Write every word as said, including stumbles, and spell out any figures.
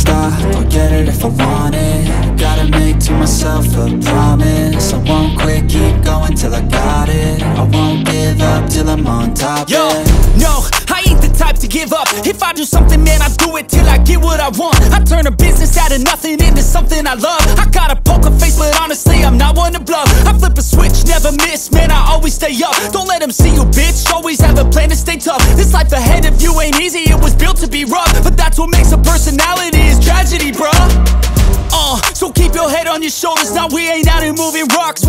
stop, I'll get it if I want it. Gotta make to myself a promise, I won't quit, keep going till I got it. I won't give up till I'm on top. Yo, yeah. no, I ain't the type to give up. If I do something, man, I do it till I get what I want. I turn a business out of nothing into something I love. I got a poker face, but honestly, I'm not one to bluff. I flip a switch, never miss, man, I always stay up. Don't let them see you, bitch, always have a plan to stay tough. This life ahead of you ain't easy, it was built to be rough. But that's what makes a personality, is tragedy, bruh. Uh, so keep your head on your shoulders, now we ain't out here moving rocks.